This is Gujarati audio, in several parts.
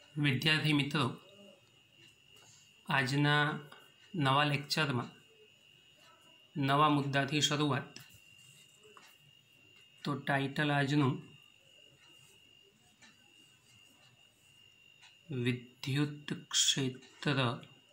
विद्यार्थी मित्रों, आजना नवा लेक्चर में नवा मुद्दा थी शुरुआत। तो टाइटल आजनु विद्युत क्षेत्र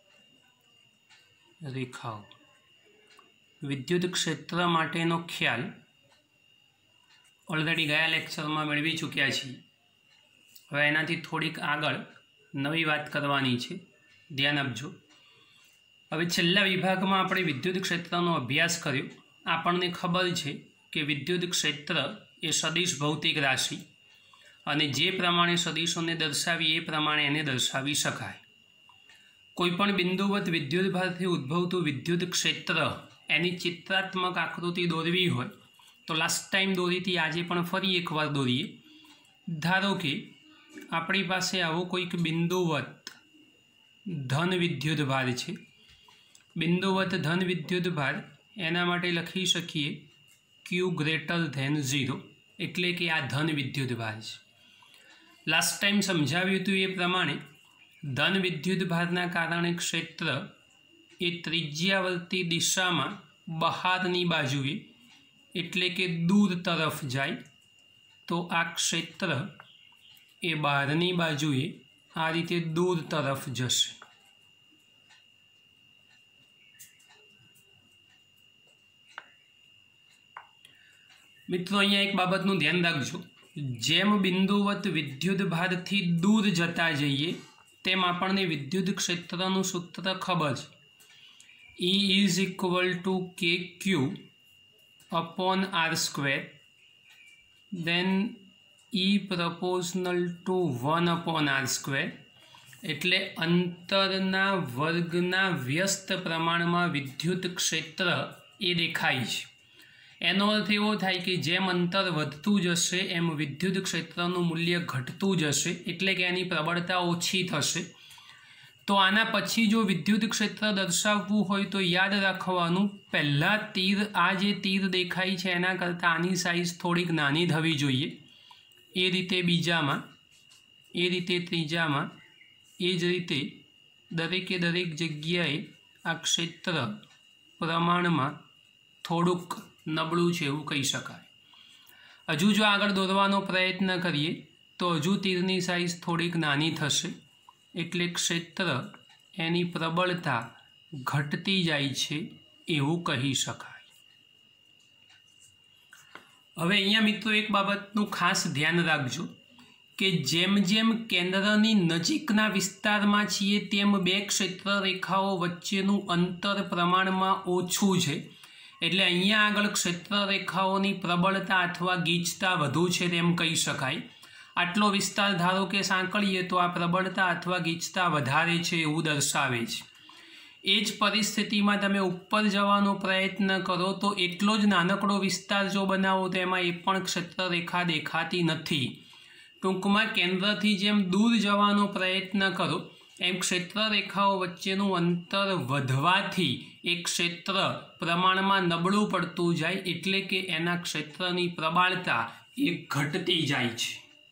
रेखाओ। विद्युत क्षेत्र माटेनो ख्याल ऑलरेडी गया लेक्चर में मेळवी चूक्या छीए। हवे एनाथी थोड़ीक आगळ नवी बात करवानी छे, ध्यान आपजो। हवे छेल्ला विभागमां आपणे विद्युत क्षेत्रनो अभ्यास कर्यो। आपणने खबर छे कि विद्युत क्षेत्र ए सदिश भौतिक राशि अने जे प्रमाणे सदिशोने दर्शावी ए प्रमाणे एने दर्शावी शकाय। कोईपण बिंदुवत विद्युत भारथी उद्भवतुं विद्युत क्षेत्र एनी चित्रात्मक आकृति दौरवी होय तो लास्ट टाइम दौरी थी, आजे पण फरी एक वार दौरीए। धारो कि आपणी पासे आवो कोईक बिंदुवत धन विद्युत भार छे। बिंदुवत धन विद्युत भार एना माटे लखी शकीए Q ग्रेटर धેન 0, एटले कि आ धन विद्युत भार छे। लास्ट टाइम समझाव्युं हतुं ए प्रमाणे धन विद्युत भारना कारणे क्षेत्र ए त्रिज्यावर्ती दिशामां बहारनी बाजुए एटले कि दूर तरफ जाए तो आ क्षेत्र ए बहारनी बाजुए आ रीते दूर तरफ जशे। मित्रों, अहींया एक बाबतनुं ध्यान राखजो। जेम बिंदुवत विद्युत भारथी दूर जता जईए तेम आपणने विद्युत क्षेत्रनुं सूत्र खबर छे। E is equal to KQ upon R², then E proportional to 1 upon R², एटले अंतरना वर्गना व्यस्त प्रमाण में विद्युत क्षेत्र ए देखाय छे। एनो अर्थ एवो थाय कि जेम अंतर वधतुं जशे एम विद्युत क्षेत्रनुं मूल्य घटतुं जशे, एटले कि एनी प्रबलता ओछी थशे। तो आना पछी जो विद्युत क्षेत्र दर्शाववुं होय तो याद राखवानुं, पहला तीर आ जे तीर देखाय छे एना करता आनी साइज थोड़ीक नानी थवी जोईए। ए रीते बीजामां, ए रीते त्रीजामां, ए ज रीते दरेके दरेक जग्याए आ क्षेत्र प्रमाणमां थोड़ुंक नबळुं छे एवुं कही शकाय। हजू जो आगळ दौरवानो प्रयत्न करीए तो हजू तीरनी साइज थोड़ीक नानी थशे, एटले क्षेत्र एनी प्रबलता घटती जाय छे एवुं कही शकाय। हवे अहींया मित्रों एक बाबतनुं खास ध्यान राखजो कि जेम जेम केंद्रनी नजीकना विस्तारमां छीए तेम बे क्षेत्र रेखाओ वच्चेनुं अंतर प्रमाणमां ओछुं छे, एटले अहींया आगळ क्षेत्र रेखाओनी प्रबलता अथवा गीचता वधु छे तेम कही शकाय। आटलो विस्तार धारो के सांकळीए तो आ प्रबलता अथवा गीचता वधारे छे एवुं दर्शावे छे। ए ज परिस्थितिमां तमे उपर जवानो प्रयत्न करो तो एटलो ज नानकड़ो विस्तार जो बनावो तो एमां ए पण क्षेत्र रेखा देखाती नथी। टूंकमां केंद्रथी जेम दूर जवानो प्रयत्न करो एम क्षेत्र रेखाओ वच्चेनुं अंतर वधवाथी एक क्षेत्र प्रमाणमां नबळुं पड़तुं जाय, एटले के एना क्षेत्रनी प्रबलता ए घटती जाय छे।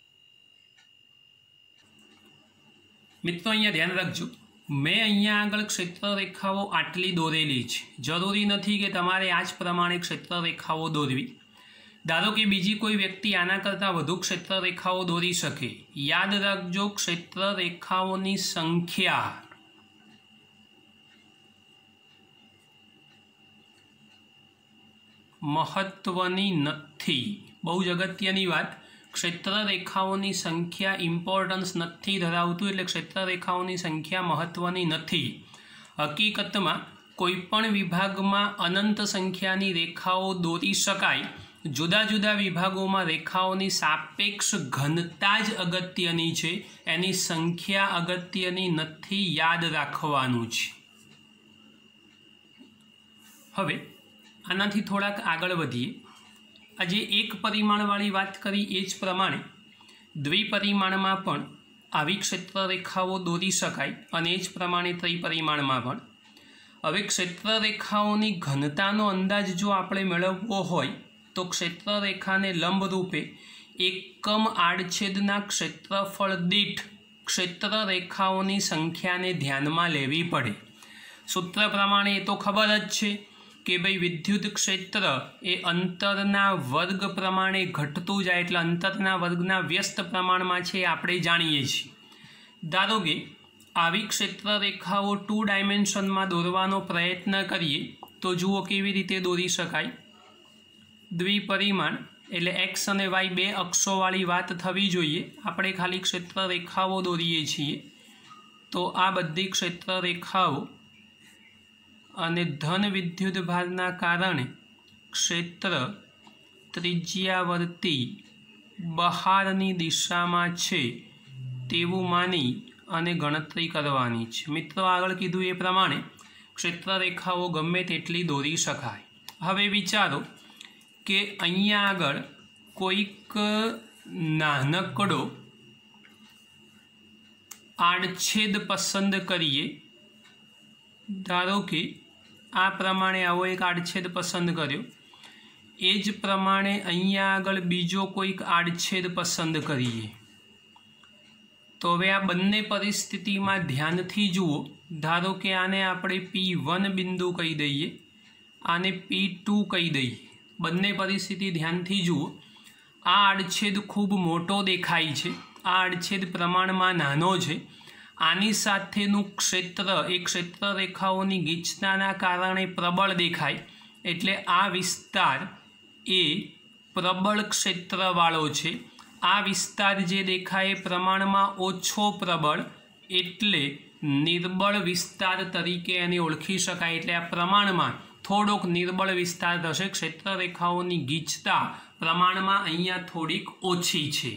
मित्रों, अहींया ध्यान रखजो, मैं अहींया आगळ क्षेत्र रेखाओ आटली दौरेली छे। जरूरी नहीं कि तमारे आज प्रमाणे क्षेत्र रेखाओ दौरवी। धारो कि बीजी कोई व्यक्ति आना करता वधु क्षेत्र रेखाओ दौरी शके। याद रखजो, क्षेत्र रेखाओनी संख्या महत्वनी नथी। बहु ज अगत्यनी बात, क्षेत्र रेखाओनी संख्या इम्पोर्टन्स नथी धरावतुं, एटले क्षेत्र रेखाओनी संख्या महत्वनी नथी। हकीकतमां कोईपण विभागमां अनंत संख्यानी रेखाओ दौरी शकाय। जुदा जुदा विभागोमां रेखाओनी सापेक्ष घनता ज अगत्यनी छे, एनी संख्या अगत्यनी नथी, याद राखवानुं छे। हवे आनाथी थोड़ाक आगळ वधीए। આજે એક પરિમાણવાળી વાત કરી એ જ પ્રમાણે દ્વિપરિમાણમાં પણ આવી ક્ષેત્ર રેખાઓ દોરી શકાય અને એ જ પ્રમાણે ત્રિપરિમાણમાં પણ। હવે ક્ષેત્ર રેખાઓની ઘનતાનો અંદાજ જો આપણે મેળવવો હોય તો ક્ષેત્ર રેખાને લંબ રૂપે એકમ આડછેદના ક્ષેત્રફળ દીઠ ક્ષેત્ર રેખાઓની સંખ્યાને ધ્યાનમાં લેવી પડે। સૂત્ર પ્રમાણે એ તો ખબર જ છે કે ભાઈ વિદ્યુત ક્ષેત્ર એ અંતરના વર્ગ પ્રમાણે ઘટતું જાય, એટલે અંતરના વર્ગના વ્યસ્ત પ્રમાણમાં છે એ આપણે જાણીએ છીએ। ધારો કે આવી ક્ષેત્ર રેખાઓ 2 ડાયમેન્શનમાં દોરવાનો પ્રયત્ન કરીએ તો જુઓ કેવી રીતે દોરી શકાય। દ્વિપરિમાણ એટલે એક્સ અને વાય બે અક્ષોવાળી વાત થવી જોઈએ, આપણે ખાલી ક્ષેત્ર રેખાઓ દોરીએ છીએ। તો આ બધી ક્ષેત્ર રેખાઓ અને ધન વિદ્યુત ભારના કારણે ક્ષેત્ર ત્રિજ્યાવર્તી બહારની દિશામાં છે તેવું માની અને ગણતરી કરવાની છે। મિત્રો આગળ કીધું એ પ્રમાણે ક્ષેત્ર રેખાઓ ગમે તેટલી દોરી શકાય। હવે વિચારો કે અહીંયા આગળ કોઈક નાનકડો આડછેદ પસંદ કરીએ। ધારો કે આ પ્રમાણે આવો એક આડછેદ પસંદ કર્યો, એ જ પ્રમાણે અહીંયા આગળ બીજો કોઈક આડછેદ પસંદ કરીએ। તો હવે આ બંને પરિસ્થિતિમાં ધ્યાનથી જુઓ। ધારો કે આને આપણે P1 બિંદુ કહી દઈએ, આને P2 કહી દઈએ। બંને પરિસ્થિતિ ધ્યાનથી જુઓ। આ આડછેદ ખૂબ મોટો દેખાય છે, આ આડછેદ પ્રમાણમાં નાનો છે। આની સાથેનું ક્ષેત્ર એ ક્ષેત્ર રેખાઓની ગીચતાના કારણે પ્રબળ દેખાય, એટલે આ વિસ્તાર એ પ્રબળ ક્ષેત્રવાળો છે। આ વિસ્તાર જે દેખાય એ પ્રમાણમાં ઓછો પ્રબળ, એટલે નિર્બળ વિસ્તાર તરીકે એને ઓળખી શકાય। એટલે આ પ્રમાણમાં થોડોક નિર્બળ વિસ્તાર થશે। ક્ષેત્ર રેખાઓની ગીચતા પ્રમાણમાં અહીંયા થોડીક ઓછી છે।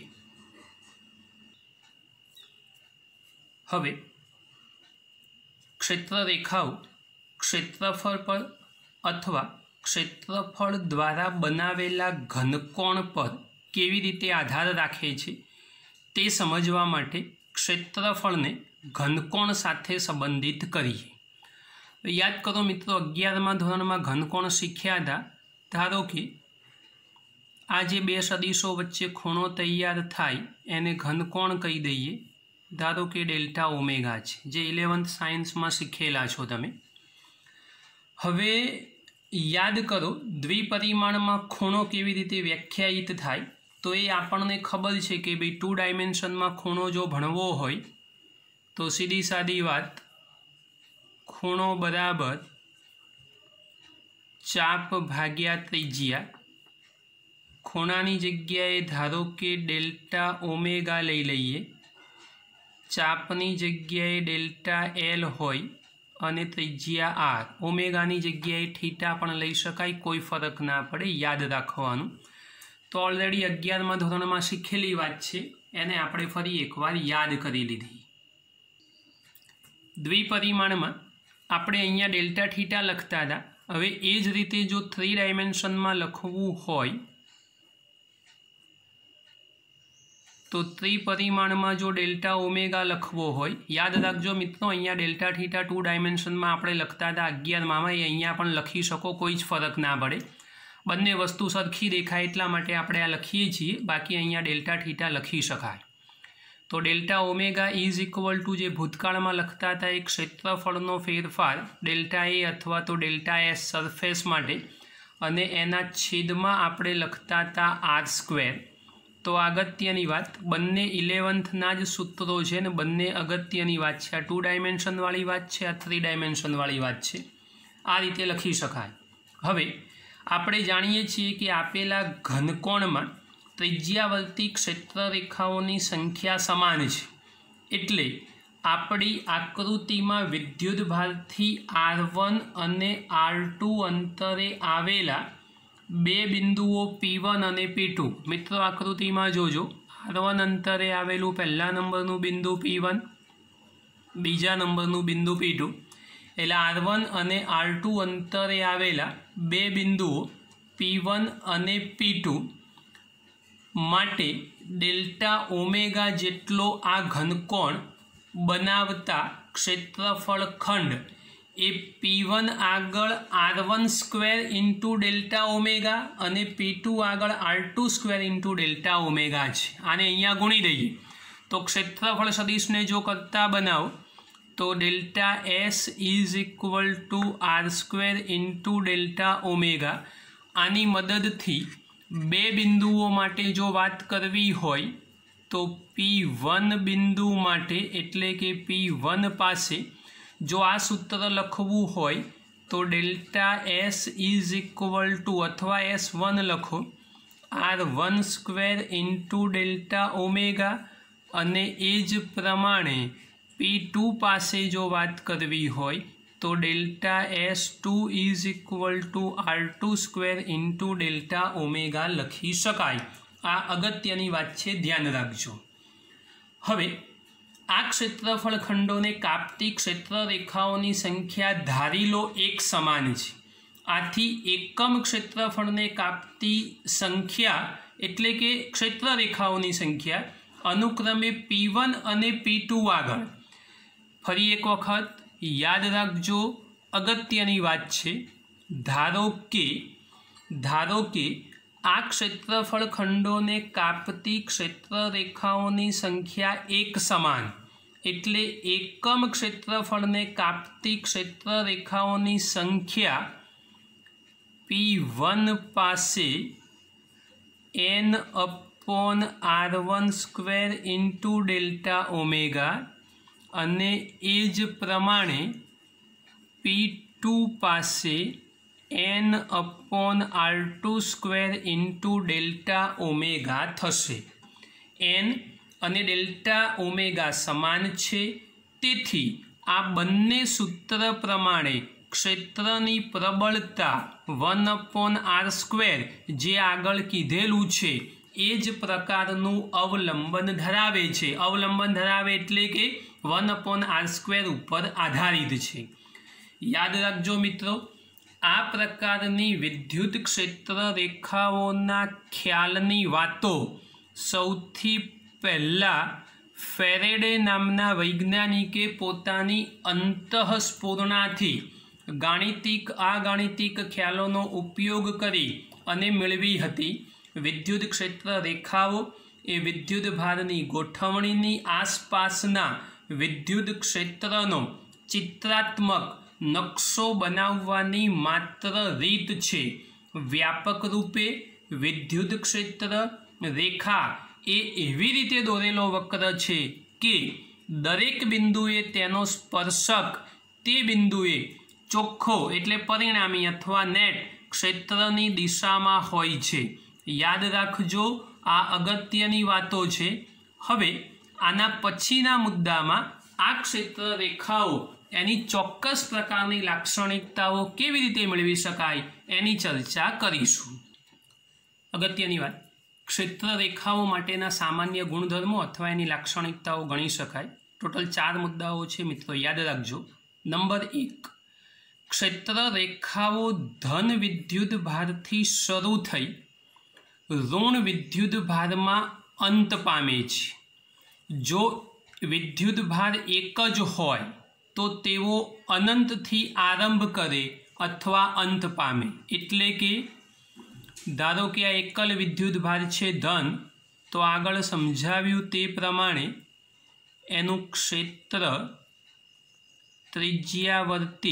હવે ક્ષેત્ર રેખાઓ ક્ષેત્રફળ પર અથવા ક્ષેત્રફળ દ્વારા બનાવેલા ઘનકોણ પર કેવી રીતે આધાર રાખે છે તે સમજવા માટે ક્ષેત્રફળને ઘનકોણ સાથે સંબંધિત કરીએ। યાદ કરો મિત્રો, 11મા ધોરણમાં ઘનકોણ શીખ્યા હતા। ધારો કે આ જે બે સદિશો વચ્ચે ખૂણો તૈયાર થાય એને ઘનકોણ કહી દઈએ। ધારો કે ડેલ્ટા ઓમેગા છે, જે 11th સાયન્સમાં શીખેલા છો તમે। હવે યાદ કરો દ્વિપરિમાણમાં ખૂણો કેવી રીતે વ્યાખ્યાયિત થાય, તો એ આપણને ખબર છે કે ભાઈ 2 ડાયમેન્શનમાં ખૂણો જો ભણવો હોય તો સીધી સાદી વાત, ખૂણો બરાબર ચાપ ભાગ્યા ત્રિજ્યા। ખૂણાની જગ્યાએ ધારો કે ડેલ્ટા ઓમેગા લઈ લઈએ, ચાપની જગ્યાએ ડેલ્ટા એલ હોય અને ત્રિજ્યા આર। ઓમેગાની જગ્યાએ થીટા પણ લઈ શકાય, કોઈ ફરક ના પડે, યાદ રાખવાનું। તો ઓલરેડી 11મા ધોરણમાં શીખેલી વાત છે, એને આપણે ફરી એકવાર યાદ કરી લીધી। દ્વિપરિમાણમાં આપણે અહીંયા ડેલ્ટા થીટા લખતા હતા। હવે એ જ રીતે જો 3 ડાયમેન્શનમાં લખવું હોય તો ત્રિપરિમાણમાં જો ડેલ્ટા ઓમેગા લખવો હોય, યાદ રાખજો મિત્રો, અહીંયા ડેલ્ટા થીટા 2 ડાયમેન્શનમાં આપણે લખતા હતા 11માં, એ અહીંયા પણ લખી શકો, કોઈ જ ફરક ના પડે। બંને વસ્તુ સરખી દેખાય એટલા માટે આપણે આ લખીએ છીએ, બાકી અહીંયા ડેલ્ટા થીટા લખી શકાય। તો delta omega is equal to જે ભૂતકાળમાં લખતા હતા એ ક્ષેત્રફળનો ફેરફાર ડેલ્ટા એ અથવા તો ડેલ્ટા એસ સરફેસ માટે, અને એના છેદમાં આપણે લખતા હતા r²। તો અગત્યની વાત, બંને 11thના જ સૂત્રો છે ને બંને અગત્યની વાત છે। આ 2 ડાયમેન્શનવાળી વાત છે, આ 3 ડાયમેન્શનવાળી વાત છે। આ રીતે લખી શકાય। હવે આપણે જાણીએ છીએ કે આપેલા ઘનકોણમાં ત્રિજ્યાવર્તી ક્ષેત્ર રેખાઓની સંખ્યા સમાન છે, એટલે આપણી આકૃતિમાં વિદ્યુત ભારથી r1 અને r2 અંતરે આવેલા બે બિંદુઓ P1 અને P2। મિત્રો આકૃતિમાં જોજો, r1 અંતરે આવેલું પહેલા નંબરનું બિંદુ P1, બીજા નંબરનું બિંદુ P2, એટલે r1 અને r2 અંતરે આવેલા બે બિંદુઓ P1 અને P2 માટે ડેલ્ટા ઓમેગા જેટલો આ ઘનકોણ બનાવતા ક્ષેત્રફળ ખંડ એ P1 આગળ r1² ઇન્ટુ ડેલ્ટા ઓમેગા અને P2 આગળ r2² ઇન્ટુ ડેલ્ટા ઓમેગા છે। આને અહીંયા ગુણી દઈએ तो क्षेत्रफल सदिश ने जो करता बनाओ तो delta S is equal to R square into delta omega. आनी मदद थी बे बिंदुओं माटे जो बात करवी होय तो P1 बिंदु माटे एटले के P1 पासे जो आ सूत्र लखवू होय तो delta S is equal to अथवा S1 लखो R1 square into delta omega अने एज प्रमाणे P2 पासे जो बात करवी होय तो delta S2 is equal to R2 square into delta omega लखी शकाय। आ अगत्यनी बात छे, ध्यान राखजो। हवे आ क्षेत्रफल खंडोने कापती क्षेत्र रेखाओनी संख्या धारी लो एक समान छे। आथी एकम क्षेत्रफळने कापती संख्या एटले के क्षेत्र रेखाओनी संख्या अनुक्रमे P1 अने P2 आगळ। फरी एक वखत याद राखजो, अगत्यनी बात छे। धारो के आ क्षेत्रफल खंडोने कापती क्षेत्र रेखाओनी संख्या एक समान एटले एकम क्षेत्रफळने कापती क्षेत्र रेखाओनी संख्या P1 पासे n/r1 square into delta omega अने एज प्रमाणे P2 पासे n/r2 square into delta omega थशे। n अने डेल्टा ओमेगा समान छे, तेथी आ बंने सूत्र प्रमाणे क्षेत्रनी प्रबलता 1/r स्क्वेर जे आगळ कीधेलू छे एज प्रकारनु अवलंबन धरावे छे। अवलंबन धरावे एटले के 1/r स्क्वेर उपर आधारित छे। याद राखजो मित्रों, आ प्रकारनी विद्युत क्षेत्र रेखाओना ख्यालनी वातो सौथी पहला फेरेडे नामना वैज्ञानिके पोतानी अंतःस्फुरणाथी गाणितिक ख्यालोनो उपयोग करी अने मेळवी हती। विद्युत क्षेत्र रेखाओ ए विद्युत भारनी गोठवणीनी आसपासना विद्युत क्षेत्रनो चित्रात्मक नक्शो बनाववानी मात्र रीत छे। व्यापक रूपे विद्युत क्षेत्र रेखा ए एवी रीते दोरेलो वक्र छे के दरेक बिंदुए तेनो स्पर्शक ते बिंदुए चोख्खो एटले परिणामी अथवा नेट क्षेत्रनी दिशामां होय छे। याद राखजो, आ अगत्यनी वातो छे। हवे आना पछीना मुद्दामां आ क्षेत्र रेखाओ एनी चोक्कस प्रकारनी लाक्षणिकताओ केवी रीते मेळवी शकाय एनी चर्चा करीशुं। अगत्यनी वात, क्षेत्र रेखाओ माटेना सामान्य गुणधर्मो अथवा एनी लाक्षणिकताओ गणी शकाय। टोटल 4 मुद्दाओ छे मित्रों, याद राखजो। नंबर 1, क्षेत्र रेखाओ धन विद्युत भारथी शरू थई ऋण विद्युत भारमा अंत पामे छे। जो विद्युत भार एक ज होय तो तेओ अनंत थी आरंभ करे अथवा अंत पामे। एटले के धारो के आ एकल विद्युत भार छे धन, तो आगळ समजाव्युं ते प्रमाणे एनुं क्षेत्र त्रिज्यावर्ती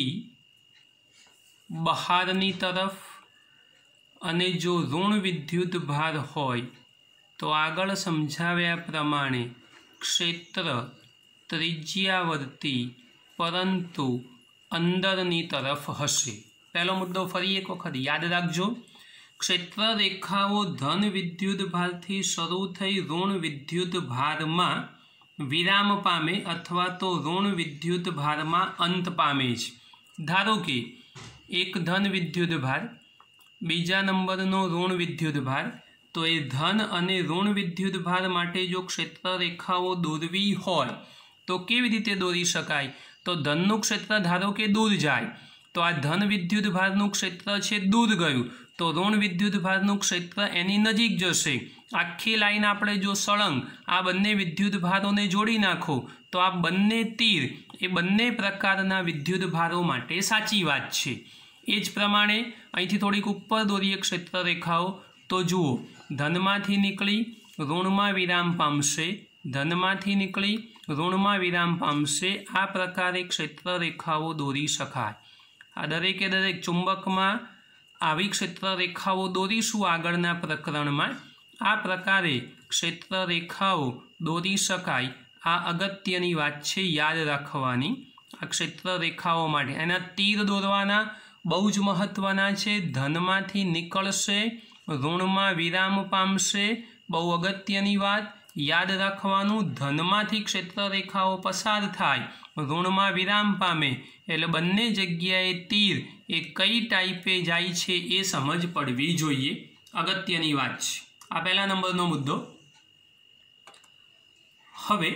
बहारनी तरफ अने जो ऋण विद्युत भार होय तो आगळ समजाव्या प्रमाणे क्षेत्र त्रिज्यावर्ती परंतु अंदरनी तरफ हशे। पहलो मुद्दो फरी एक वखत याद राखजो। क्षेत्र रेखाओ धन विद्युत भारथी शरू थई ऋण विद्युत भारमा विराम पामे अथवा तो ऋण विद्युत भारमा अंत पामे छे। धारो के एक धन विद्युत भार, बीजा नंबरनो ऋण विद्युत भार, तो ए धन अने ऋण विद्युत भार माटे जो क्षेत्र रेखाओ दौरवी होय तो केवी रीते दौरी शकाय? तो धननुं क्षेत्र धारो के दूर जाए तो आ धन विद्युत भारनुं क्षेत्र छे दूर गयुं तो ऋण विद्युत भारनुं क्षेत्र एनी नजीक जशे। आखी लाइन आपणे जो सळंग आ बंने विद्युत भारोने जोड़ी नाखो तो आ बंने तीर ए बंने प्रकारना विद्युत भारो माटे साची वात छे। ए ज प्रमाणे અહીંથી થોડીક ઉપર દોરીએ ક્ષેત્ર રેખાઓ तो जुओ धनमांथी નીકળી ऋणमां विराम पामशे, ધનમાંથી નીકળી ઋણમાં વિરામ પામશે। આ પ્રકારે ક્ષેત્ર રેખાઓ દોરી શકાય। આ દરેકે દરેક ચુંબકમાં આવી ક્ષેત્ર રેખાઓ દોરીશું આગળના પ્રકરણમાં। આ પ્રકારે ક્ષેત્ર રેખાઓ દોરી શકાય। આ અગત્યની વાત છે, યાદ રાખવાની આ ક્ષેત્ર રેખાઓ માટે। એના તીર દોરવાના બહુ જ મહત્વના છે। ધનમાંથી નીકળશે, ઋણમાં વિરામ પામશે, બહુ અગત્યની વાત, યાદ રાખવાનું। ધનમાંથી ક્ષેત્ર રેખાઓ પસાર થાય, ઋણમાં વિરામ પામે, એટલે બંને જગ્યાએ તીર એ કઈ ટાઈપે જાય છે એ સમજ પડવી જોઈએ, અગત્યની વાત છે। આ પહેલા નંબરનો મુદ્દો। હવે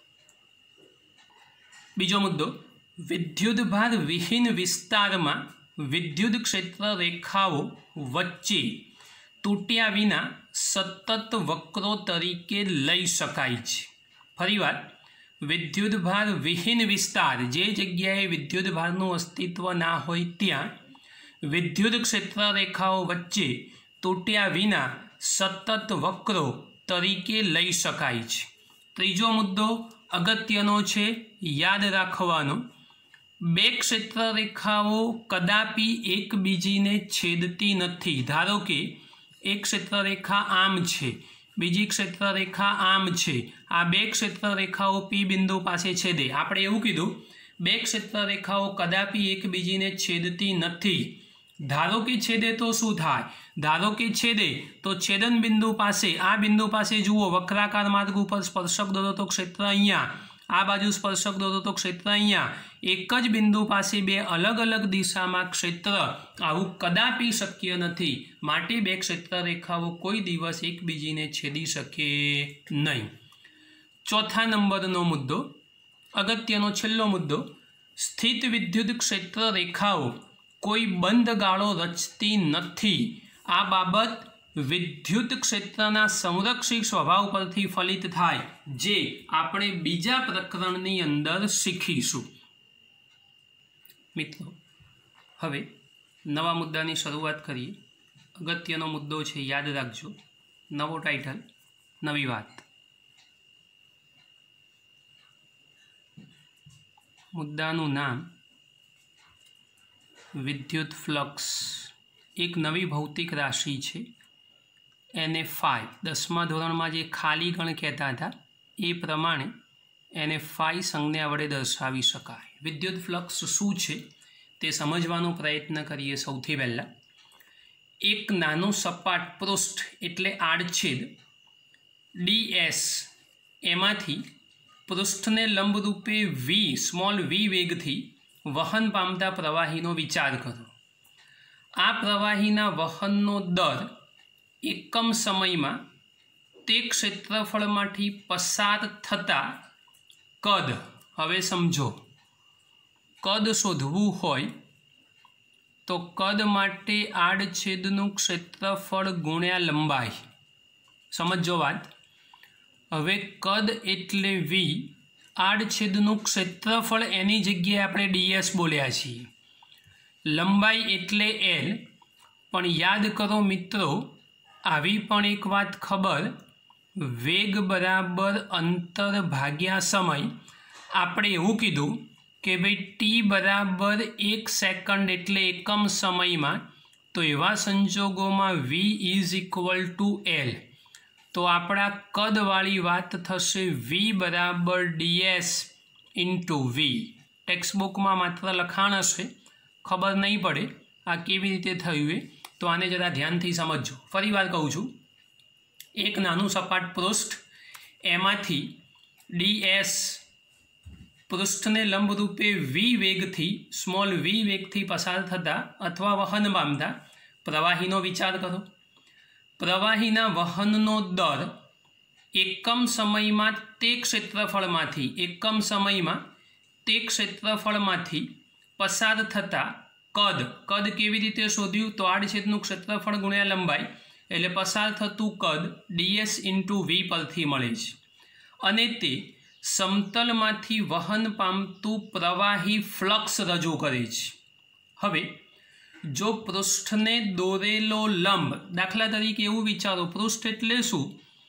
બીજો મુદ્દો, વિદ્યુતભાર વિહીન વિસ્તારમાં વિદ્યુત ક્ષેત્ર રેખાઓ વચ્ચે તૂટ્યા વિના સતત વક્રો તરીકે લઈ શકાય છે। ફરીવાર, વિદ્યુતભાર વિહીન વિસ્તાર, જે જગ્યાએ વિદ્યુતભારનું અસ્તિત્વ ના હોય ત્યાં વિદ્યુત ક્ષેત્ર રેખાઓ વચ્ચે તૂટ્યા વિના સતત વક્રો તરીકે લઈ શકાય છે। ત્રીજો મુદ્દો અગત્યનો છે, યાદ રાખવાનો। બે ક્ષેત્ર રેખાઓ કદાપી એકબીજીને છેદતી નથી। ધારો કે એક ક્ષેત્ર રેખા આમ છે, બીજી ક્ષેત્ર રેખા આમ છે। આ બે ક્ષેત્ર રેખાઓ પી બિંદુ પાસે છેદે। આપણે એવું કીધું, બે ક્ષેત્ર રેખાઓ કદાપી એકબીજીને છેદતી નથી। ધારો કે છેદે તો શું થાય? ધારો કે છેદે તો છેદન બિંદુ પાસે, આ બિંદુ પાસે જુઓ, વક્રાકાર માર્ગ ઉપર સ્પર્શક દોરો તો ક્ષેત્ર અહીંયા, આ બાજુ સ્પર્શક દોરો તો ક્ષેત્ર અહીંયા। એક જ બિંદુ પાસે બે અલગ અલગ દિશામાં ક્ષેત્ર, આવું કદાપી શક્ય નથી। માટે બે ક્ષેત્ર રેખાઓ કોઈ દિવસ એકબીજીને છેદી શકે નહીં। ચોથા નંબરનો મુદ્દો, અગત્યનો છેલ્લો મુદ્દો, સ્થિત વિદ્યુત ક્ષેત્ર રેખાઓ કોઈ બંધ ગાળો રચતી નથી। આ બાબત વિદ્યુત ક્ષેત્રના સંરક્ષિત સ્વભાવ પરથી ફલિત થાય, જે આપણે બીજા પ્રકરણની અંદર શીખીશું। મિત્રો, હવે નવા મુદ્દાની શરૂઆત કરીએ। અગત્યનો મુદ્દો છે, યાદ રાખજો। નવો ટાઇટલ, નવી વાત। મુદ્દાનું નામ વિદ્યુત ફ્લક્સ। એક નવી ભૌતિક રાશિ છે, એને ફાઈ, 10મા ધોરણમાં જે ખાલી ગણ કહેતા હતા એ પ્રમાણે એને ફાઈ સંજ્ઞા વડે દર્શાવી શકાય। વિદ્યુત ફ્લક્સ શું છે તે સમજવાનો પ્રયત્ન કરીએ। સૌથી પહેલાં, એક નાનું સપાટ પૃષ્ઠ એટલે આડછેદ ds, એમાંથી પૃષ્ઠને લંબરૂપે વી, સ્મોલ વી વેગથી વહન પામતા પ્રવાહીનો વિચાર કરો। આ પ્રવાહીના વહનનો દર એકમ સમયમાં તે ક્ષેત્રફળમાંથી પસાર થતા કદ, હવે સમજો, કદ શોધવું હોય તો કદ માટે આડછેદનું ક્ષેત્રફળ ગુણ્યા લંબાઈ। સમજો વાત। હવે કદ એટલે વી, આડછેદનું ક્ષેત્રફળ એની જગ્યાએ આપણે ds બોલ્યા છીએ, લંબાઈ એટલે l। પણ યાદ કરો મિત્રો, આવી પણ એક વાત ખબર, વેગ બરાબર અંતર ભાગ્યા સમય। આપણે એવું કીધું કે ભાઈ t બરાબર 1 સેકન્ડ એટલે એકમ સમયમાં, તો એવા સંજોગોમાં v is equal to l। તો આપણા કદવાળી વાત થશે v બરાબર ds ઇન્ટુ v। ટેક્સ્ટબુકમાં માત્ર લખાણ હશે, ખબર નહીં પડે આ કેવી રીતે થયું એ, તો આને જરા ધ્યાનથી સમજજો। ફરી વાર કહું છું, એક નાનું સપાટ પૃષ્ઠ, એમાંથી ds પૃષ્ઠને લંબરૂપે વી વેગથી, સ્મોલ વી વેગથી પસાર થતા અથવા વહન પામતા પ્રવાહીનો વિચાર કરો। પ્રવાહીના વહનનો દર એકમ સમયમાં તે ક્ષેત્રફળમાંથી, એકમ સમયમાં તે ક્ષેત્રફળમાંથી પસાર થતા કદ, કદ કેવી રીતે શોધ્યું? તો આડછેદનું ક્ષેત્રફળ ગુણ્યા લંબાઈ, એટલે પસાર થતું કદ ds ઇન્ટુ વી પરથી મળે છે। અને તે સમતલમાંથી વહન પામતું પ્રવાહી ફ્લક્સ રજૂ કરે છે। હવે જો પૃષ્ઠને દોરેલો લંબ, દાખલા તરીકે એવું વિચારો, પૃષ્ઠ એટલે શું?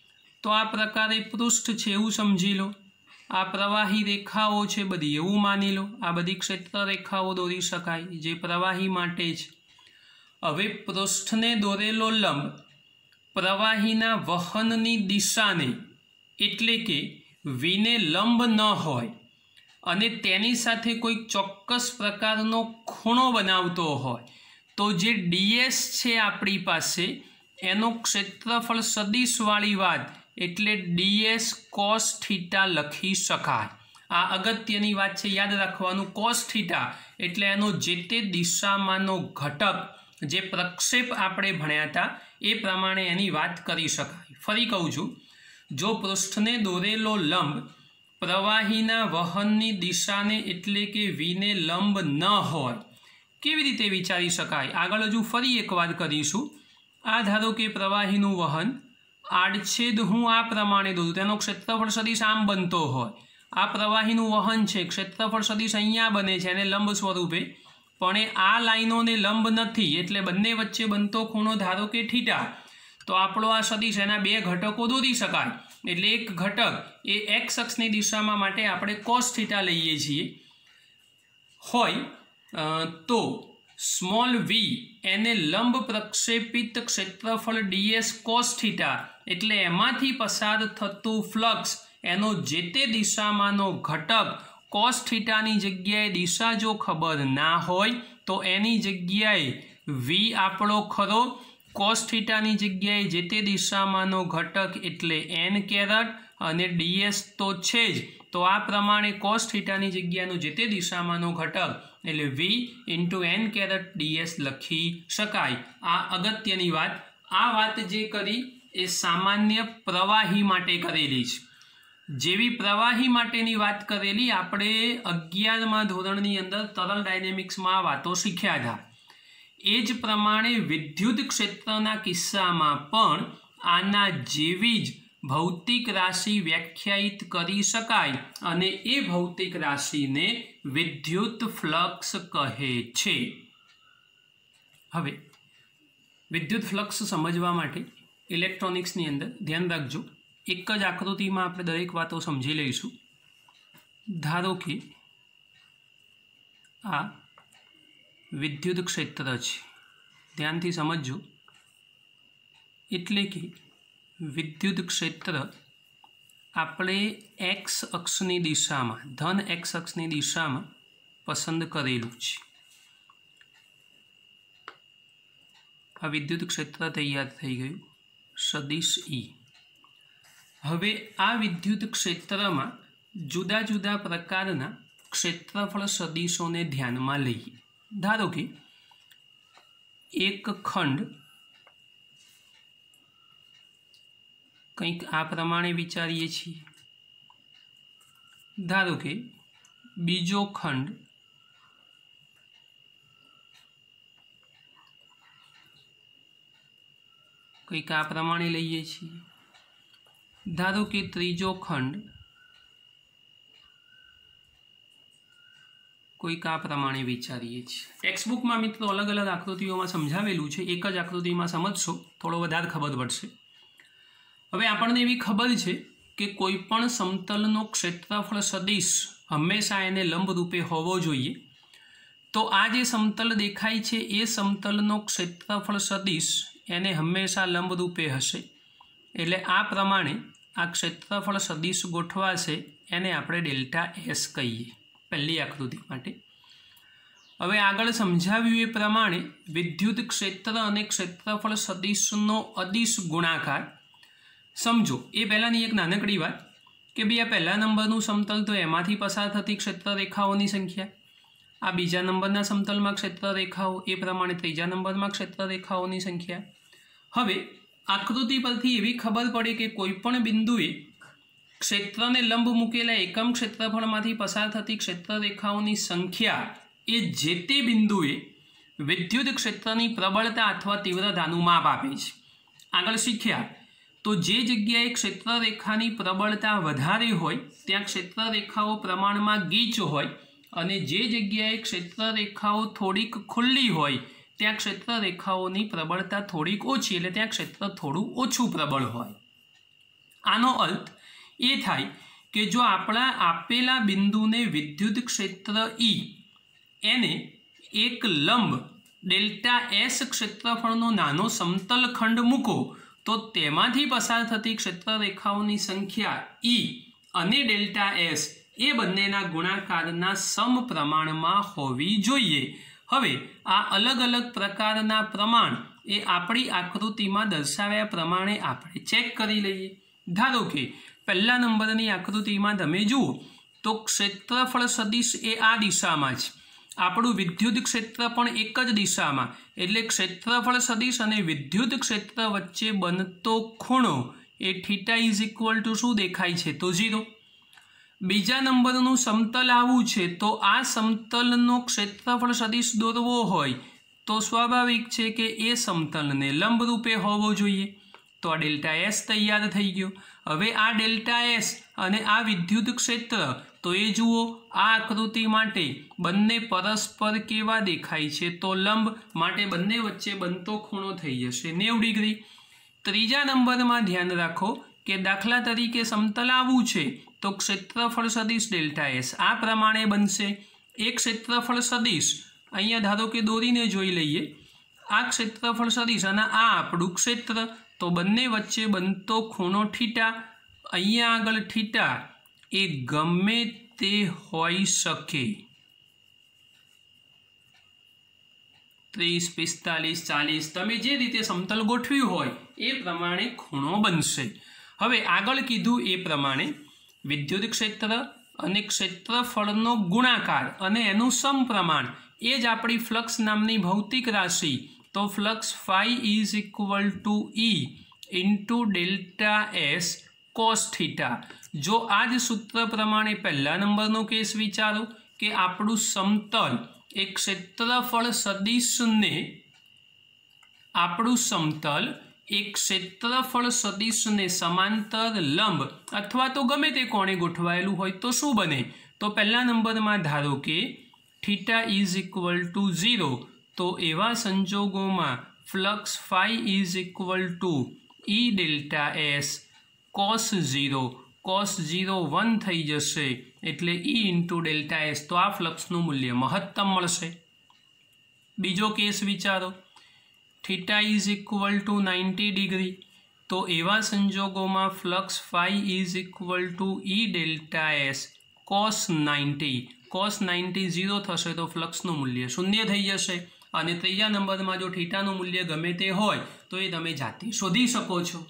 तो आ प्रकारे पृष्ठ छे एवुं समझी लो। आ प्रवाही रेखाओ छे बधी एवुं मानी लो। आ बधी क्षेत्र रेखाओ दोरी शकाय जे प्रवाही माटे छे। हवे पृष्ठने दोरेलो लंब प्रवाहीना वहननी दिशाने एटले के वी ने लंब न होय अने तेनी साथे कोई चोक्कस प्रकारनो खूणो बनावतो होय तो जे ds छे आपणी पासे एनो क्षेत्रफल सदिशवाળી વાત એટલે ds cos θ લખી શકાય। આ અગત્યની વાત છે, યાદ રાખવાનું। cos θ એટલે એનો જે તે દિશામાંનો ઘટક જે પ્રક્ષેપ આપણે ભણ્યા હતા એ પ્રમાણે એની વાત કરી શકાય। ફરી કહું છું, જો પૃષ્ઠને દોરેલો લંબ પ્રવાહીના વહનની દિશાને એટલે કે વીને લંબ ન હોય, કેવી રીતે વિચારી શકાય? આગળ હજુ ફરી એકવાર કરીશું। આ ધારો કે પ્રવાહીનું વહન આડછેદ હું આ પ્રમાણે દોરું, તેનો ક્ષેત્રફળ સદિશ આમ બનતો હોય। આ પ્રવાહીનું વહન છે, ક્ષેત્રફળ સદિશ અહીંયા બને છે એને લંબ સ્વરૂપે, પણ એ આ લાઈનોને લંબ નથી એટલે બંને વચ્ચે બનતો ખૂણો ધારો કે θ। તો આપણો આ સદિશ એના બે ઘટકો દોરી શકાય। એટલે એક ઘટક એ એક્સ અક્ષની દિશામાં માટે આપણે cos θ લઈએ છીએ હોય તો સ્મોલ વી એને લંબ પ્રક્ષેપિત ક્ષેત્રફળ ds cos θ એટલે એમાંથી પસાર થતું ફ્લક્સ એનો જે તે દિશામાંનો ઘટક cos θ ની જગ્યાએ દિશા જો ખબર ના હોય તો એની જગ્યાએ v આપણો ખરો, cos θ ની જગ્યાએ જે તે દિશામાંનો ઘટક એટલે n કેરેટ અને ds તો છે જ, તો આ પ્રમાણે cos θ ની જગ્યાનો જે તે દિશામાંનો ઘટક એટલે v × n કેરેટ ds લખી શકાય। આ અગત્યની વાત। આ વાત જે કરી એ સામાન્ય પ્રવાહી માટે કરેલી છે। જેવી પ્રવાહી માટેની વાત કરેલી આપણે 11મા ધોરણની અંદર તરલ ડાયનેમિક્સમાં આ વાતો શીખ્યા હતા। એ જ પ્રમાણે વિદ્યુત ક્ષેત્રના કિસ્સામાં પણ આના જેવી જ ભૌતિક રાશિ વ્યાખ્યાયિત કરી શકાય અને એ ભૌતિક રાશિને વિદ્યુત ફ્લક્સ કહે છે। હવે વિદ્યુત ફ્લક્સ સમજવા માટે ઇલેક્ટ્રોનિક્સની અંદર ધ્યાન રાખજો, એક જ આકૃતિમાં આપણે દરેક વાતો સમજી લઈશું। ધારો કે આ વિદ્યુત ક્ષેત્ર છે, ધ્યાનથી સમજજો। એટલે કે વિદ્યુત ક્ષેત્ર આપણે એક્સ અક્ષની દિશામાં, ધન એક્સ અક્ષની દિશામાં પસંદ કરેલું છે। આ વિદ્યુત ક્ષેત્ર તૈયાર થઈ ગયું, સદિશ E। હવે આ વિદ્યુત ક્ષેત્રમાં જુદા જુદા પ્રકારના ક્ષેત્રફળ સદિશોને ધ્યાનમાં લઈએ। ધારો કે એક ખંડ કંઈક આ પ્રમાણે વિચારીએ છીએ, ધારો કે બીજો ખંડ કંઈક આ પ્રમાણે લઈએ છીએ, ધારો કે ત્રીજો ખંડ કોઈક આ પ્રમાણે વિચારીએ છીએ। ટેક્સ્ટબુકમાં મિત્રો અલગ અલગ આકૃતિઓમાં સમજાવેલું છે, એક જ આકૃતિમાં સમજશો થોડો વધારે ખબર પડશે। હવે આપણને એવી ખબર છે કે કોઈ પણ સમતલનો ક્ષેત્રફળ સદિશ હંમેશા એને લંબ રૂપે હોવો જોઈએ। તો આ જે સમતલ દેખાય છે એ સમતલનો ક્ષેત્રફળ સદિશ એને હંમેશા લંબ રૂપે હશે, એટલે આ પ્રમાણે આ ક્ષેત્રફળ સદિશ ગોઠવાશે, એને આપણે ડેલ્ટા એસ કહીએ પહેલી આકૃતિ માટે। હવે આગળ સમજાવ્યું એ પ્રમાણે વિદ્યુત ક્ષેત્ર અને ક્ષેત્રફળ સદિશનો અદિશ ગુણાકાર સમજો। એ પહેલાંની એક નાનકડી વાત કે ભાઈ આ પહેલા નંબરનું સમતલ તો એમાંથી પસાર થતી ક્ષેત્ર રેખાઓની સંખ્યા, આ બીજા નંબરના સમતલમાં ક્ષેત્ર રેખાઓ, એ પ્રમાણે ત્રીજા નંબરમાં ક્ષેત્ર રેખાઓની સંખ્યા। હવે આકૃતિ પરથી એવી ખબર પડે કે કોઈપણ બિંદુએ ક્ષેત્રને લંબ મૂકેલા એકમ ક્ષેત્રફળમાંથી પસાર થતી ક્ષેત્ર રેખાઓની સંખ્યા એ જે તે બિંદુએ વિદ્યુત ક્ષેત્રની પ્રબળતા અથવા તીવ્રતાનું માપ આપે છે। આગળ શીખ્યા તો જે જગ્યાએ ક્ષેત્ર રેખાની પ્રબળતા વધારે હોય ત્યાં ક્ષેત્ર રેખાઓ પ્રમાણમાં ગીચ હોય અને જે જગ્યાએ ક્ષેત્ર રેખાઓ થોડીક ખુલ્લી હોય ત્યાં ક્ષેત્ર રેખાઓની પ્રબળતા થોડીક ઓછી, એટલે ત્યાં ક્ષેત્ર થોડું ઓછું પ્રબળ હોય। आनो अर्थ ए थाय के जो आपणा आपेला बिंदुने विद्युत क्षेत्र ई एने एक लंब डेल्टा एस क्षेत्रफळनो नानो समतल खंड मूको तो तेमांथी पसार थती क्षेत्र रेखाओनी संख्या ई अने डेल्टा एस ए बंनेना गुणाकारना समप्रमाणमां होवी जोईए। हवे आ अलग अलग प्रकारना प्रमाण ए आपणी आकृतिमां दर्शाव्या प्रमाणे आपणे चेक करी लईए। धारो के पहला नंबरनी आकृतिमां तमे जुओ तो क्षेत्रफळ सदिश ए आ दिशामां छे, આપણું વિદ્યુત ક્ષેત્ર પણ એક જ દિશામાં, એટલે ક્ષેત્રફળ સદિશ અને વિદ્યુત ક્ષેત્ર વચ્ચે બનતો ખૂણો એ થીટા ઇઝ ઇક્વલ ટુ શું દેખાય છે તો 0। બીજા નંબરનું સમતલ આવું છે તો આ સમતલનો ક્ષેત્રફળ સદિશ દોરવો હોય તો સ્વાભાવિક છે કે એ સમતલને લંબ રૂપે હોવો જોઈએ, તો આ ડેલ્ટા એસ તૈયાર થઈ ગયો। હવે આ ડેલ્ટા એસ અને આ વિદ્યુત ક્ષેત્ર तो ये जुओ आ आकृति माटे बंने परस्पर केवा देखाय छे तो लंब माटे बंने वच्चे बनतो खूणो थई जशे 90 डिग्री। त्रीजा नंबर में ध्यान राखो के दाखला तरीके समतल आवुं छे तो क्षेत्रफळ सदिश डेल्टा एस आ प्रमाणे बनशे। एक क्षेत्रफळ सदिश अहींया धारो के दोरीने जोई लईए, आ क्षेत्रफळ सदिश अने आ आपणुं क्षेत्र तो बंने वच्चे बनतो खूणो थीटा, अहींया आगळ थीटा ए गमे ते होई शके 30, 45, 40 तमे जे रीते समतल गोठव्युं होय ए प्रमाणे खूणो बनशे। हवे आगळ कीधुं ए प्रमाणे विद्युत क्षेत्र अने क्षेत्रफळनो गुणाकार अने एनुं समप्रमाण ए ज आपणी फ्लक्स नामनी भौतिक राशि, तो flux phi is equal to E into delta S cos theta. जो आज सूत्र प्रमाणे पहला नंबरनो केस विचारो कि आपणुं समतल एक क्षेत्रफळ सदिश ने आपणुं समतल एक क्षेत्रफळ सदिश ने समांतर लंब अथवा तो गमे ते कोणे गोठवायेलुं होय तो शुं बने, तो पहला नंबर में धारो के थीटा इज इक्वल टू 0, तो एवा संजोगों में flux phi is equal to E delta S cos 0 1 थई जशे एटले ई इंटू डेल्टा एस, तो आ फ्लक्सनुं मूल्य महत्तम मळशे। बीजो केस विचारो, theta is equal to 90 degree, तो एवा संजोगों में flux phi is equal to E delta S cos 90 0 थशे तो फ्लक्सनुं मूल्य शून्य थई जशे। अने त्रीजा नंबर में जो थीटानुं मूल्य गमे ते होय तो ए तमे जाते शोधी शको छो।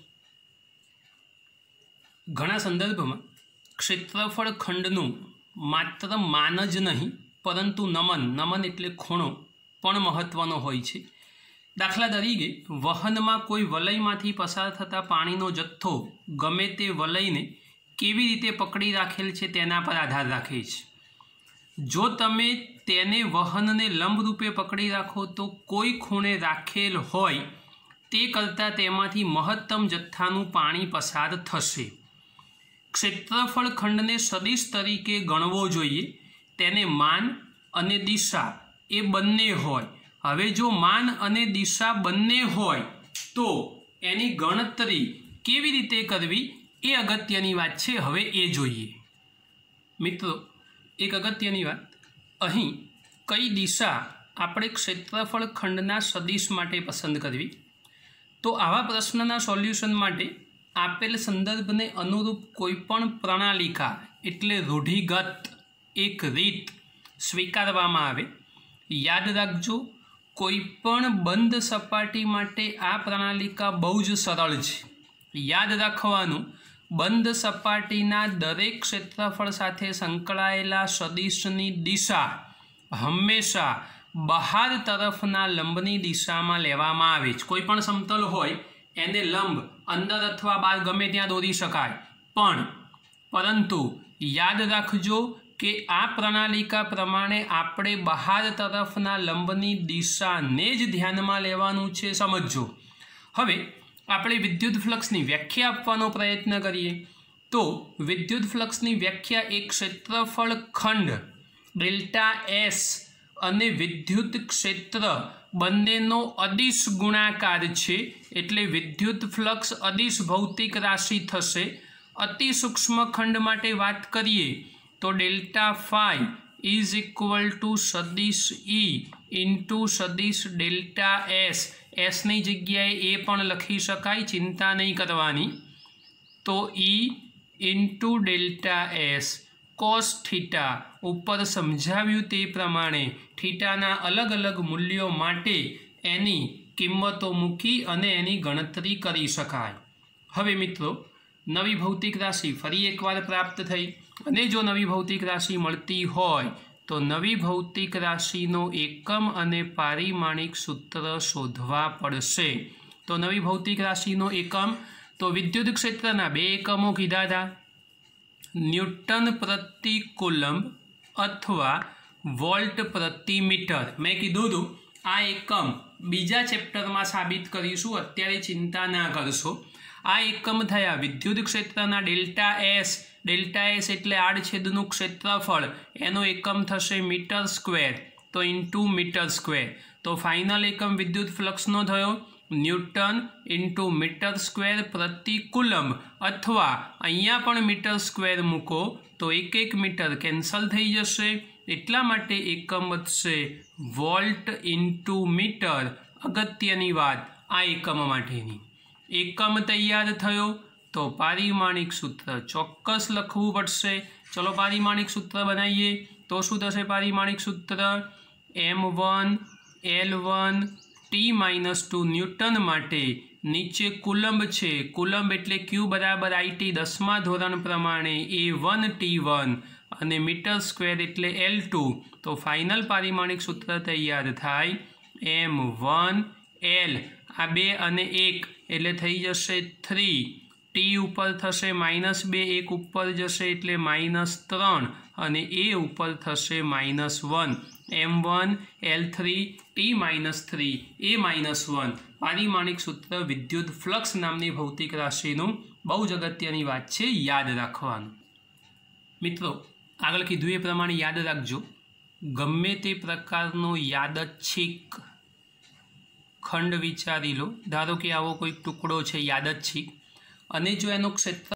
घणा संदर्भ में क्षेत्रफळ खंडनुं मात्र मान ज नहीं परंतु नमन एटले खूणो पण महत्वनो होय छे। दाखला तरीके वहन में कोई वलयमांथी पसार थता पाणीनो जत्थो गमे ते वलयने केवी रीते पकड़ी राखेल छे तेना पर आधार राखे छे। जो तमे तेने वहनने लंब रूपे पकड़ी राखो तो कोई खूणे राखेल होय ते करता तेमांथी महत्तम जत्थानुं पाणी पसार थशे। क्षेत्रफळ खंडने सदिश तरीके गणवो जोईए, तेने मान अने दिशा ए बंने होय। हवे जो मान अने दिशा बंने होय तो एनी गणतरी केवी रीते करवी ए अगत्यनी वात छे। हवे ए जोईए। मित्रों, एक अगत्यनी वात, अहीं कई दिशा आपणे क्षेत्रफळ खंडना सदिश माटे पसंद करवी, तो आवा प्रश्नना सोल्यूशन माटे आपेल संदर्भ ने अनुरूप कोईपण प्रणालिका एटले रूढ़िगत एक रीत स्वीकारवामां आवे। याद राखजो, कोईपण बंध सपाटी माटे आ प्रणालिका बहु ज सरल छे। याद राखवानुं, बंध सपाटीना दरेक क्षेत्रफळ साथे संकळायेला सदिशनी दिशा हमेशा बहार तरफना लंबनी दिशामां लेवामां आवे छे। कोईपण समतल होय एने लंब अंदर अथवा बहार गमे त्यां दोरी शकाय, परंतु याद राखजो कि आ प्रणालिका प्रमाणे आपणे बहार तरफना लंबनी दिशाने ज ध्यानमां लेवानुं छे। समझो। हवे आपणे विद्युत फ्लक्सनी व्याख्या आपवानो प्रयत्न करीए तो विद्युत फ्लक्सनी व्याख्या एक क्षेत्रफळ खंड डेल्टा एस અને વિદ્યુત ક્ષેત્ર બંનેનો અદિશ ગુણાકાર છે એટલે વિદ્યુત ફ્લક્સ અદિશ ભૌતિક રાશિ થશે. અતિ સૂક્ષ્મ ખંડ માટે વાત કરીએ તો delta phi is equal to સદિશ E ઇન્ટુ સદિશ ડેલ્ટા એસ. એસની જગ્યાએ એ પણ લખી શકાય, ચિંતા નહીં કરવાની. તો E into delta S cos theta ઉપર સમજાવ્યું તે પ્રમાણે થીટાના અલગ અલગ મૂલ્યો માટે એની કિંમતો મૂકી અને એની ગણતરી કરી શકાય. હવે મિત્રો નવી ભૌતિક રાશિ ફરી એકવાર પ્રાપ્ત થઈ અને જો નવી ભૌતિક રાશિ મળતી હોય તો નવી ભૌતિક રાશિનો એકમ અને પારિમાણિક સૂત્ર શોધવા પડશે. તો નવી ભૌતિક રાશિનો એકમ તો વિદ્યુત ક્ષેત્રના બે એકમો કીધા હતા, ન્યૂટન પ્રતિ કુલમ્બ અથવા વોલ્ટ પ્રતિ મીટર. મેં કીધું હતું આ એકમ બીજા ચેપ્ટરમાં સાબિત કરીશું, અત્યારે ચિંતા ના કરશો. આ એકમ થયા વિદ્યુત ક્ષેત્રના ડેલ્ટા એસ. ડેલ્ટા એસ એટલે આડછેદનું ક્ષેત્રફળ, એનો એકમ થશે મીટર સ્ક્વેર, તો ઇન્ટુ મીટર સ્ક્વેર. તો ફાઇનલ એકમ વિદ્યુત ફ્લક્સનો થયો ન્યૂટન ઇન્ટુ મીટર સ્ક્વેર પ્રતિ કુલમ્બ, અથવા અહીંયા પણ મીટર સ્ક્વેર મૂકો તો એક એક મીટર કેન્સલ થઈ જશે, એટલા માટે એકમ વધશે વોલ્ટ ઇન્ટુ મીટર. અગત્યની વાત આ એકમ માટેની. એકમ તૈયાર થયો તો પારિમાણિક સૂત્ર ચોક્કસ લખવું પડશે. ચલો પારિમાણિક સૂત્ર બનાવીએ. તો શું થશે પારિમાણિક સૂત્ર? M1 L1 T-2 ન્યૂટન માટે નીચે કુલમ્બ છે, કુલમ્બ એટલે Q બરાબર IT 10મા ધોરણ પ્રમાણે A1 T1 અને મીટર સ્ક્વેર એટલે L2. તો ફાઇનલ પારિમાણિક સૂત્ર તૈયાર થાય M1 L, આ 2 અને 1 એટલે થઈ જશે 3, T ઉપર થશે -2, 1 ઉપર જશે એટલે -3 અને A ઉપર થશે -1. M1 L3 T-3 A-1 પારિમાણિક સૂત્ર વિદ્યુત ફ્લક્સ નામની ભૌતિક રાશિનું બહુ જ અગત્યની વાત છે, યાદ રાખવાનું. મિત્રો આગળ કીધું એ પ્રમાણે યાદ રાખજો, ગમે તે પ્રકારનો યાદચ્છિક ખંડ વિચારી લો. ધારો કે આવો કોઈ ટુકડો છે યાદચ્છિક, અને જો એનો ક્ષેત્ર,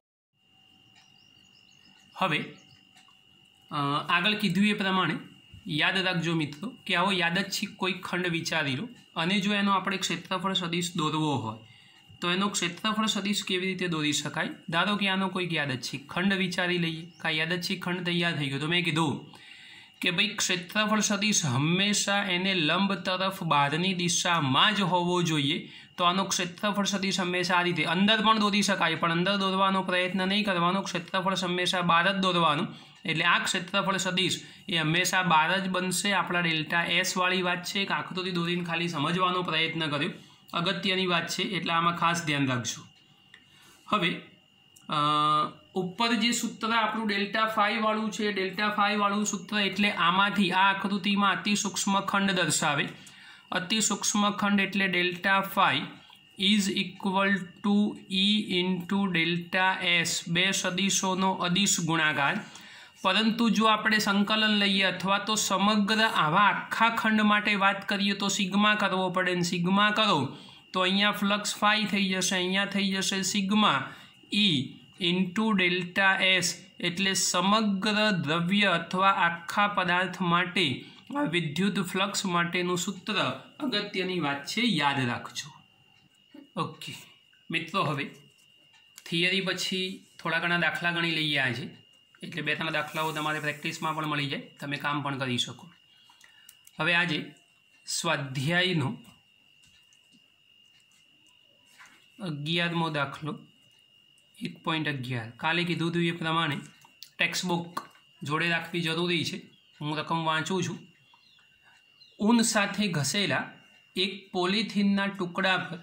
હવે આગળ કીધું એ પ્રમાણે યાદ રાખજો મિત્રો કે આવો યાદચ્છિક કોઈ ખંડ વિચારી લો અને જો એનો આપણે ક્ષેત્રફળ સદિશ દોરવો હોય તો એનો ક્ષેત્રફળ સદિશ કેવી રીતે દોરી શકાય? ધારો કે આનો કોઈક યાદચ્છિક ખંડ વિચારી લઈએ. કે યાદચ્છિક ખંડ તૈયાર થઈ ગયો તો મેં કીધું કે ભાઈ ક્ષેત્રફળ સદિશ હંમેશા એને લંબ તરફ બહારની દિશામાં જ હોવો જોઈએ. તો આનો ક્ષેત્રફળ સદિશ હંમેશા આ રીતે અંદર પણ દોરી શકાય, પણ અંદર દોરવાનો પ્રયત્ન નહીં કરવાનો, ક્ષેત્રફળ હંમેશા બહાર જ દોરવાનું. એટલે આ ક્ષેત્રફળ સદિશ એ હંમેશા બહાર જ બનશે. આપણા ડેલ્ટા એસ વાળી વાત છે, એક આકૃતિ દોરીને ખાલી સમજવાનો પ્રયત્ન કર્યો, અગત્યની વાત છે એટલે આમાં ખાસ ધ્યાન રાખજો. હવે ઉપર જે સૂત્ર આપણું ડેલ્ટા ફાઈ વાળું છે, ડેલ્ટા ફાઈ વાળું સૂત્ર એટલે આમાંથી આ આકૃતિમાં અતિ સૂક્ષ્મ ખંડ દર્શાવે. અતિ સૂક્ષ્મ ખંડ એટલે delta phi is equal to E into delta S, બે સદિશોનો અદિશ ગુણાકાર. પરંતુ જો આપણે સંકલન લઈએ અથવા તો સમગ્ર આવા આખા ખંડ માટે વાત કરીએ તો સિગ્મા કરવો પડે, ને સિગ્મા કરો તો અહીંયા ફ્લક્સ ફાઈ થઈ જશે, અહીંયા થઈ જશે sigma E into delta S. એટલે સમગ્ર દ્રવ્ય અથવા આખા પદાર્થ માટે આ વિદ્યુત ફ્લક્સ માટેનું સૂત્ર અગત્યની વાત છે, યાદ રાખજો. ઓકે મિત્રો, હવે થિયરી પછી થોડા ઘણા દાખલા ગણી લઈએ આજે, એટલે 2-3 દાખલાઓ તમારે પ્રેક્ટિસમાં પણ મળી જાય, તમે કામ પણ કરી શકો. હવે આજે સ્વાધ્યાયનો 11મો દાખલો 1.11. કાલે કીધું હતું એ પ્રમાણે ટેક્સ્ટબુક જોડે રાખવી જરૂરી છે. હું રકમ વાંચું છું. ઊન સાથે ઘસેલા એક પોલિથીનના ટુકડા પર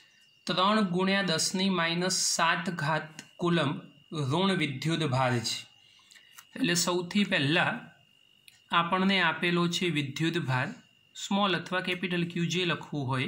3×10⁻⁷ કુલમ્બ ઋણ વિદ્યુત ભાર છે. એટલે સૌથી પહેલાં આપણને આપેલો છે વિદ્યુત ભાર, સ્મોલ અથવા કેપિટલ Q જે લખવું હોય,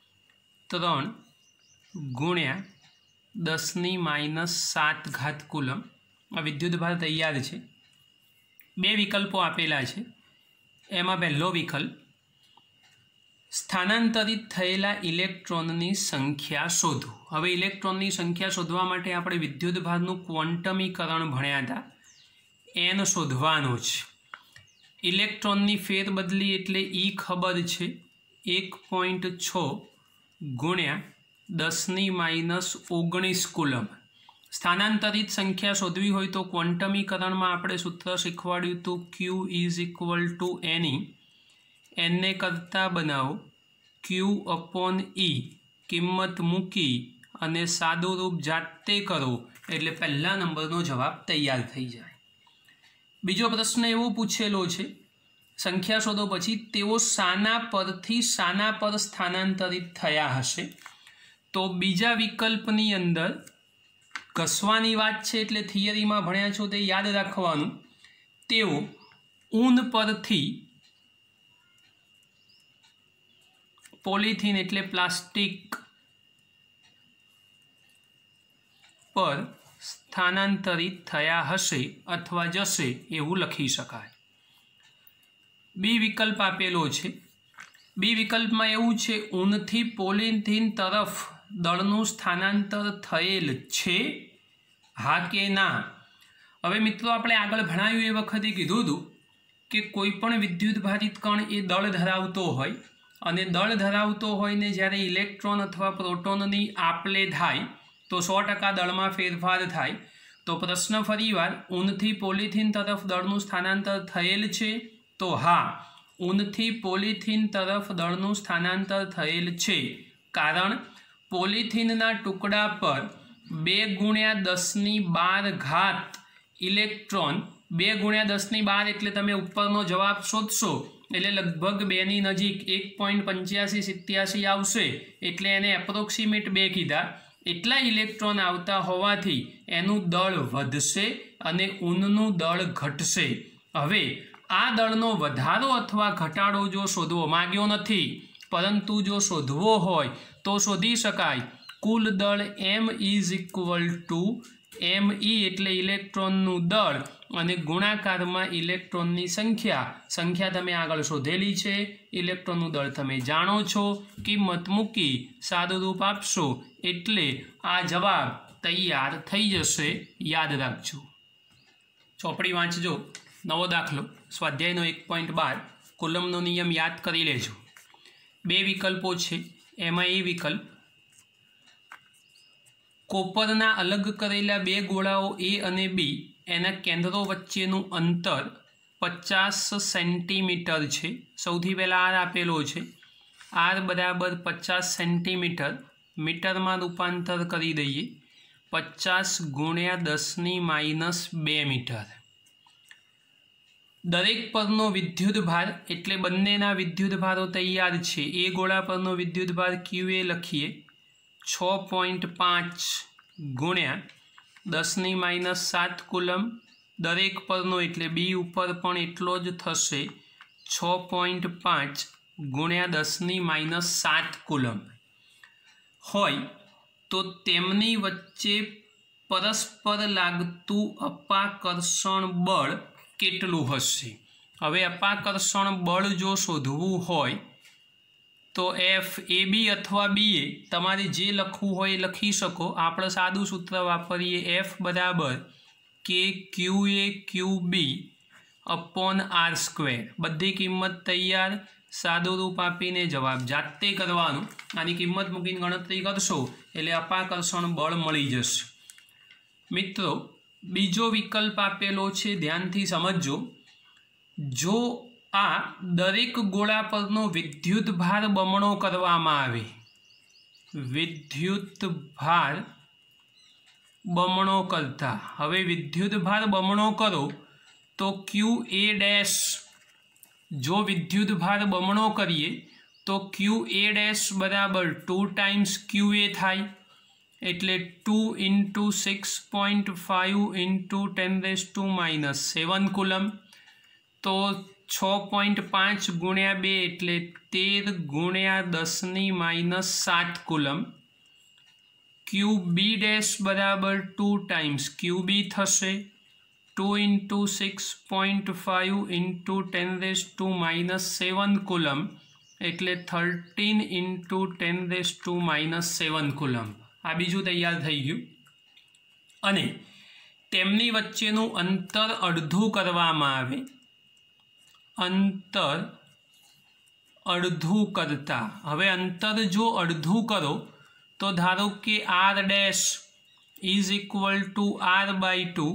3×10⁻⁷ કુલમ્બ. આ વિદ્યુત ભાર તૈયાર છે. બે વિકલ્પો આપેલા છે, एमां पहेलो विकल्प स्थानांतरित थयेला इलेक्ट्रॉननी संख्या शोधो। हवे इलेक्ट्रॉननी संख्या शोधवा माटे आपणे विद्युतभारनुं क्वोंटमीकरण भण्या हता, एन शोधवानो छे। इलेक्ट्रॉननी फेरबदली एटले ई खबर छे 1.6 गुण्या 10⁻⁻19 कूलम। स्थानांतरित संख्या शोधवी होय तो क्वोंटमीकरण में आपणे सूत्र शीखवाड्युं तो Q = NE, एन ने करता बनावो Q/E, किंमत मूकी अने सादुं रूप जाते करो एटले पहला नंबरनो जवाब तैयार थई जाय। बीजो प्रश्न एवो पूछेलो छे, संख्या शोधो पछी तेओ शाना परथी शाना पर स्थानांतरित थया हशे। तो बीजा विकल्पनी अंदर घसवानी वात छे एटले थियरी में भण्या छो ते याद राखवानुं। तेओ ऊन परथी पॉलीथीन एटले प्लास्टिक पर स्थानांतरित थया हशे अथवा जशे एवुं लखी शकाय। बी विकल्प आपेलो छे। बी विकल्प में एवुं छे ऊनथी पॉलीथीन तरफ दळनुं स्थानांतर थयेल छे, हाँ के ना। हवे मित्रों आपणे आगळ भणाव्युं ए वखते कीधुं हतुं के कोईपण विद्युतभारित कण ए दळ धरावतो होय अने दळ धरावतो होय ने ज्यारे इलेक्ट्रॉन अथवा प्रोटोननी आपले थाय तो 100% दळमां फेरफार थाय। तो प्रश्न फरीवार ऊनथी पॉलीथीन तरफ दळनुं स्थानांतर थयेल छे, तो हाँ, ऊनथी पॉलीथीन तरफ दळनुं स्थानांतर थयेल छे। कारण पॉलीथीनना टुकड़ा पर 2×10⁻12 इलेक्ट्रॉन 2×10⁻12 एटले तमे उपरनो जवाब शोधशो एटले लगभग 2 नी नजीक 1.8587 आवशे, एटले एने एप्रोक्सिमेट 2 कीधा। एटला इलेक्ट्रॉन आवता होवाथी एनुं दळ वधशे अने ऊननुं दळ घटशे। हवे आ दळनो वधारो अथवा घटाडो जो शोधवो माग्यो नथी, परंतु जो शोधवो होय तो शोधी शकाय। कुल दळ M = ME एटले इलेक्ट्रॉननुं दळ अने गुणाकारमां इलेक्ट्रॉननी संख्या। संख्या तमे आगळ शोधेली छे, इलेक्ट्रॉननुं दळ तमे जाणो छो, किंमत मूकी सादुं रूप आपशो एटले आ जवाब तैयार थई जशे। याद राखजो। ચોપડી વાંચજો। નવો દાખલો સ્વાધ્યાયનો 1.12 કુલમનો નિયમ યાદ કરી લેજો। બે વિકલ્પો છે, એમાં એ વિકલ્પ કોપરના અલગ કરેલા બે ગોળાઓ A અને B એના કેન્દ્રો વચ્ચેનું અંતર 50 સેન્ટીમીટર છે। સૌથી પહેલાં R આપેલો છે, R = 50 સેન્ટીમીટર, મીટરમાં રૂપાંતર કરી દઈએ 50 × 10⁻² મીટર। दरेक परनो विद्युतभार एटले बंनेना विद्युतभारो तैयार छे। ए गोळा परनो विद्युतभार QA लखीए 6.5 × 10⁻7 कूलम। दरेक परनो एटले B उपर पण एटलो ज थशे 6.5 × 10⁻7 कूलम होय तो तेमनी वच्चे परस्पर लागतुं अपाकर्षण बळ केटलुं हशे। हवे अपाकर्षण बळ जो शोधवुं होय तो FAB अथवा BA तमारे जे लखवुं होय लखी शको। आपणे सादुं सूत्र वापरीए F = KQAQB/R²। बधी किंमत तैयार, सादुं रूप आपीने जवाब जाते करवानुं। आनी किंमत मूकीने गणतरी करशो एटले अपाकर्षण बळ मळी जशे। मित्रों बीजो विकल्प आपेलो छे, ध्यानथी समझो। जो आ दरेक गोळा परनो विद्युतभार बमणो करवामां आवे, विद्युतभार बमणो करता, हवे विद्युतभार बमणो करो तो QA' जो विद्युतभार बमणो करीए तो QA' = 2 × QA थाय, एटले 2 × 6.5 × 10⁻7 कूलम। तो 6.5 × 2 एटले 13 × 10⁻7 कूलम। QB' = 2 × QB थशे 2 × 6.5 × 10⁻⁻7 કુલમ એટલે 13 × 10⁻⁻7 કુલમ. આ બીજું તૈયાર થઈ ગયું. અને તેમની વચ્ચેનું અંતર અડધું કરવામાં આવે. અંતર અડધું કરતા, હવે અંતર જો અડધું કરો તો ધારો કે r dash is equal to r/2,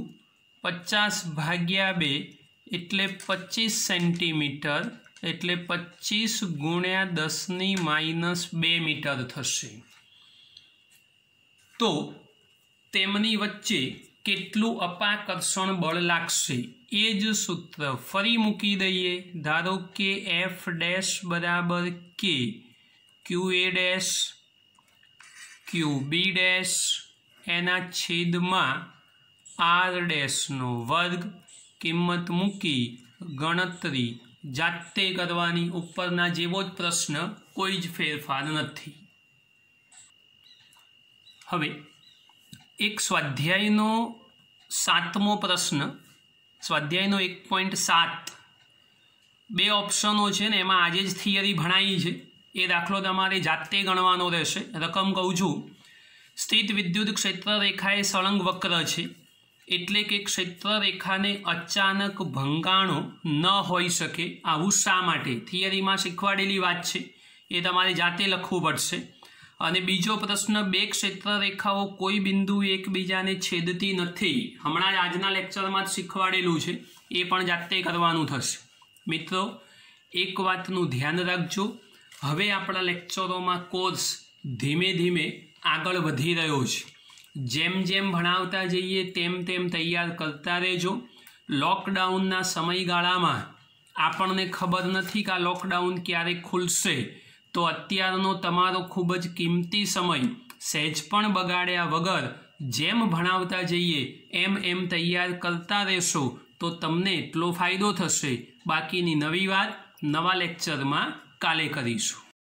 50/2 એટલે 25 સેન્ટીમીટર, એટલે 25 × 10⁻²મીટર થશે. તો તેમની વચ્ચે કેટલું અપાકર્ષણ બળ લાગશે એ જ સૂત્ર ફરી મૂકી દઈએ. ધારો કે F ડેશ બરાબર K QA dash QB dash એના છેદમાં R ડેશનો વર્ગ. કિંમત મૂકી ગણતરી જાતે કરવાની. ઉપરના જેવો જ પ્રશ્ન, કોઈ જ ફેરફાર નથી. હવે એક સ્વાધ્યાયનો 7મો પ્રશ્ન, સ્વાધ્યાયનો 1.7, 2 ઓપ્શનો છે ને એમાં આજે જ થિયરી ભણાવી છે. એ દાખલો તમારે જાતે ગણવાનો રહેશે. રકમ કહું છું. સ્થિત વિદ્યુત ક્ષેત્ર રેખા એ સળંગ વક્ર છે, એટલે કે ક્ષેત્ર રેખાને અચાનક ભંગાણો ન હોઈ શકે. આવું શા માટે? થિયરીમાં શીખવાડેલી વાત છે, એ તમારે જાતે લખવું પડશે. અને બીજો પ્રશ્ન, 2 ક્ષેત્ર રેખાઓ કોઈ બિંદુ એકબીજાને છેદતી નથી. હમણાં જ આજના લેક્ચરમાં જ શીખવાડેલું છે, એ પણ જાતે કરવાનું થશે. મિત્રો, એક વાતનું ધ્યાન રાખજો. હવે આપણા લેક્ચરોમાં કોર્સ ધીમે ધીમે આગળ વધી રહ્યો છે. જેમ જેમ ભણાવતા જઈએ તેમ તેમ તૈયાર કરતા રહેજો. લોકડાઉનના સમયગાળામાં આપણને ખબર નથી કે આ લોકડાઉન ક્યારે ખુલશે, તો અત્યારનો તમારો ખૂબ જ કિંમતી સમય સહેજ પણ બગાડ્યા વગર જેમ ભણાવતા જઈએ એમ તૈયાર કરતા રહેશો તો તમને એટલો ફાયદો થશે. બાકીની નવી વાત નવા લેક્ચરમાં કાલે કરીશું.